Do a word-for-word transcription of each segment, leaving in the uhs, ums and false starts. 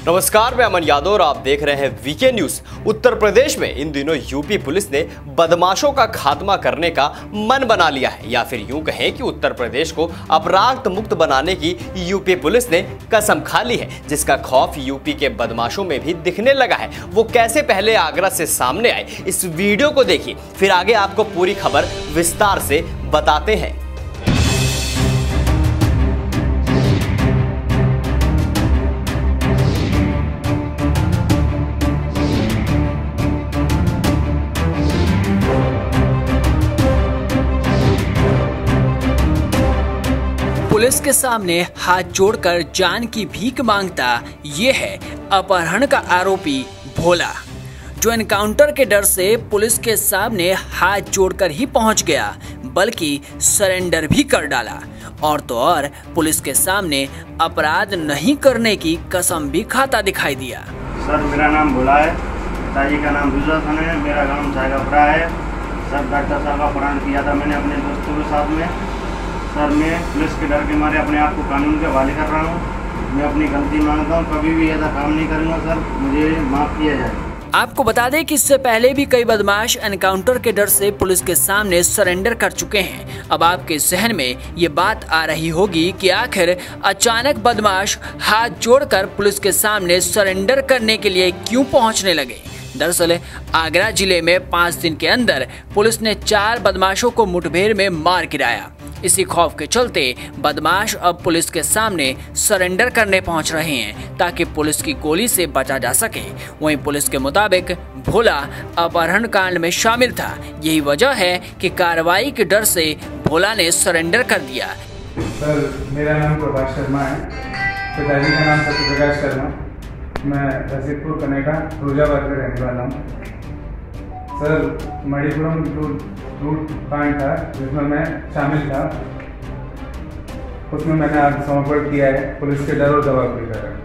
नमस्कार, मैं अमन यादव और आप देख रहे हैं वीके न्यूज। उत्तर प्रदेश में इन दिनों यूपी पुलिस ने बदमाशों का खात्मा करने का मन बना लिया है, या फिर यूं कहें कि उत्तर प्रदेश को अपराध मुक्त बनाने की यूपी पुलिस ने कसम खा ली है, जिसका खौफ यूपी के बदमाशों में भी दिखने लगा है। वो कैसे पहले आगरा से सामने आए, इस वीडियो को देखिए, फिर आगे आपको पूरी खबर विस्तार से बताते हैं। पुलिस के सामने हाथ जोड़कर जान की भीख मांगता ये है अपहरण का आरोपी भोला, जो एनकाउंटर के डर से पुलिस के सामने हाथ जोड़कर ही पहुंच गया, बल्कि सरेंडर भी कर डाला। और तो और पुलिस के सामने अपराध नहीं करने की कसम भी खाता दिखाई दिया। सर, मेरा नाम भोला है, पिताजी का नाम दूसरा खान है, मेरा गाँव सायगापुरा है। सर, डॉक्टर साहब का अपहरण किया था मैंने अपने दोस्तों के साथ में। सर, मैं पुलिस के डर के मारे अपने आप को कानून के हवाले कर रहा हूँ। मैं अपनी गलती मानता हूँ, कभी भी ऐसा काम नहीं करूँगा। सर, मुझे माफ़ किया जाए। आपको बता दें कि इससे पहले भी कई बदमाश एनकाउंटर के डर से पुलिस के सामने सरेंडर कर चुके हैं। अब आपके जहन में ये बात आ रही होगी कि आखिर अचानक बदमाश हाथ जोड़कर पुलिस के सामने सरेंडर करने के लिए क्यों पहुंचने लगे। दरअसल आगरा जिले में पाँच दिन के अंदर पुलिस ने चार बदमाशों को मुठभेड़ में मार गिराया। इसी खौफ के चलते बदमाश अब पुलिस के सामने सरेंडर करने पहुंच रहे हैं, ताकि पुलिस की गोली से बचा जा सके। वहीं पुलिस के मुताबिक भोला अपहरण कांड में शामिल था। यही वजह है कि कार्रवाई के डर से भोला ने सरेंडर कर दिया। सर, मेरा नाम प्रभाष शर्मा है, पिताजी का नाम सत्यप्रकाश शर्मा। मैं रसीदपुर कनेटा फिरोजाबाद में रहने वाला हूँ। सर, मणिपुरम लूट कांड था जिसमें मैं शामिल था, उसमें मैंने आत्मसमर्पण किया है पुलिस के डर और दबाव के कारण।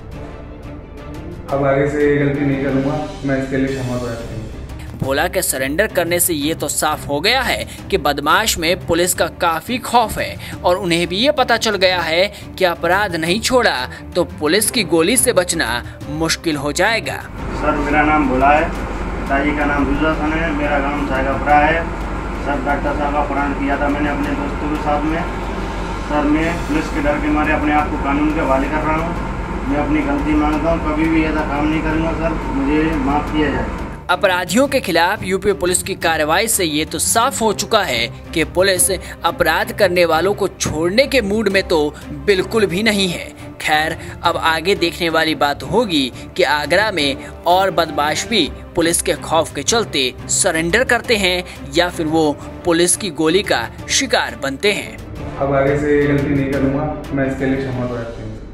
अब आगे से ये गलती नहीं करूँगा, मैं इसके लिए क्षमा प्रार्थी हूँ। भोला के सरेंडर करने से ये तो साफ हो गया है कि बदमाश में पुलिस का काफी खौफ है, और उन्हें भी ये पता चल गया है कि अपराध नहीं छोड़ा तो पुलिस की गोली से बचना मुश्किल हो जाएगा। सर, मेरा नाम भोला है, पिताजी का नाम दूसरा खान है, मेरा गाँव सायगापुरा है। सर, डॉक्टर साहब का अपहरण किया था मैंने अपने दोस्तों के साथ में। सर, मैं पुलिस के डर के मारे अपने आप को कानून के हवाले कर रहा हूँ। मैं अपनी गलती मानता हूँ, कभी भी ऐसा काम नहीं करूँगा। सर, मुझे माफ़ किया जाए। अपराधियों के खिलाफ यूपी पुलिस की कार्रवाई से ये तो साफ हो चुका है कि पुलिस अपराध करने वालों को छोड़ने के मूड में तो बिल्कुल भी नहीं है। खैर, अब आगे देखने वाली बात होगी कि आगरा में और बदमाश भी पुलिस के खौफ के चलते सरेंडर करते हैं या फिर वो पुलिस की गोली का शिकार बनते हैं। अब आगे से गलती नहीं करूँगा, मैं इसके लिए क्षमा प्रार्थी हूँ।